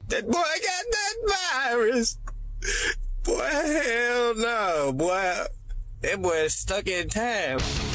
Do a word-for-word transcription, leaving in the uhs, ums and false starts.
That boy got that virus. Boy, hell no, boy. That boy is stuck in time.